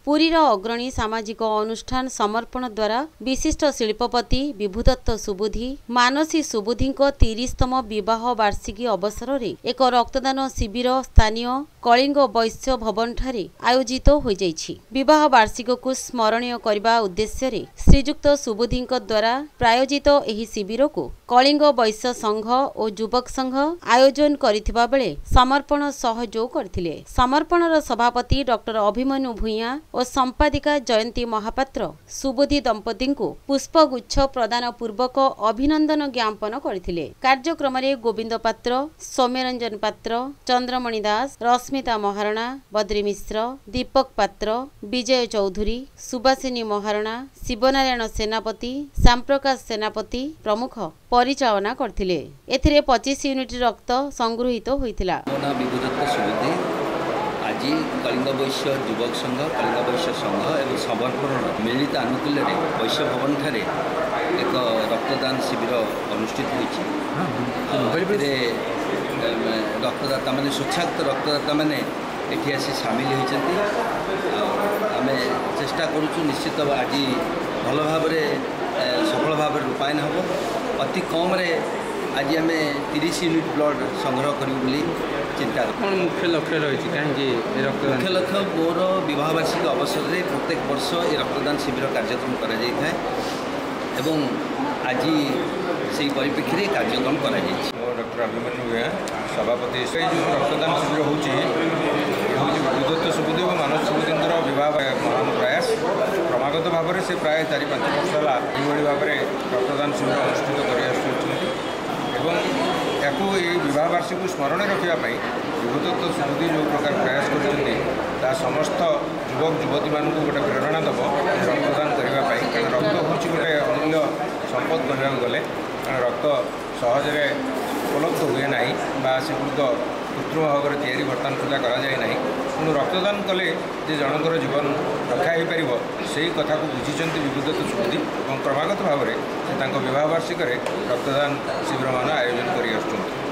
पुरीर अग्रणी सामाजिक अनुष्ठान समर्पण द्वारा विशिष्ट शिल्पपति विभुदत्त सुबुद्धि मानसी सुबुद्धि 30तम विवाह वार्षिकी अवसर में एक रक्तदान शिविर स्थानीय कलिंग वैश्य भवन ठारे आयोजित हो जाइछि। विवाह वार्षिक को स्मरणीय करने उद्देश्य रे श्रीजुक्त सुबुद्धि द्वारा प्रायोजित एही शिविर को कलिंग वैश्य संघ और युवक संघ आयोजन करथिबा बेले समर्पण सहयोग करथिले। समर्पणर सभापति डॉक्टर अभिमन्यु भुइया और संपादिका जयंती महापात्र सुबुद्धि दंपति को पुष्पगुच्छ प्रदान पूर्वक अभिनंदन ज्ञापन करथिले। कार्यक्रम रे गोविंद पात्र, सौम्यरंजन पात्र, चंद्रमणि दास, रश्मिता महारणा, बद्री मिश्र, दीपक पात्र, विजय चौधरी, सुभाषिनी महारणा, शिवनारायण सेनापति, श्यामप्रकाश सेनापति प्रमुख परिचालना करथिले। एथिरे 25 यूनिट रक्त संगृहित होइतिला। आज कलिंग वैश्य युवक संघ, कलिंग वैश्य संघ एवं समर्पण मिलित आनुकूल्य वैश्य भवन ठारे एक रक्तदान शिविर अनुष्ठित होइछि। रक्तदाता माने स्वच्छाक्त रक्तदाता माने एठी आसी सामिल होइछन्ति। आमे चेष्टा करूछु निश्चित आज भल भाव सफल भाव रूपायन हम। अति कम रे आज आम 30 यूनिट ब्लड संग्रह करूँ चिंता मुख्य लक्ष्य रही कहीं मुख्य लक्ष्य मोर विवाह वार्षिक अवसर में प्रत्येक वर्ष ये रक्तदान शिविर कार्यक्रम कर आज से परिप्रेक्षी कार्यक्रम कर डॉक्टर अभिमन्यु भैया सभापति से जो रक्तदान शिविर हूँ विभुदत्त सुबुद्धि और मानस सुबुद्धि विवाह महान प्रयास क्रमागत भाव में से प्राय 4-5 वर्ष है भाव में रक्तदान शिविर अनुष्ठित कर विवाह वार्षिक स्मरण रखापी विभुदत्त सुबुद्धि जो प्रकार प्रयास कर समस्त युवक युवती मान गोटे प्रेरणा दब रक्तदान करने कारण रक्त हूँ गोटे अमूल्य संपद कहवा गले कारण रक्त सहजरे उपलब्ध हुए ना सेगुड़िक कृत्रिम भाव में या बर्तमान सुधा कराए ना तेणु रक्तदान कले जे जनकर जीवन रक्षा हो पार से कथा को बुझी विभुदत्त सुबुद्धि और क्रमागत भाव में से विवाह वार्षिक रक्तदान शिविर मान आयोजन कर।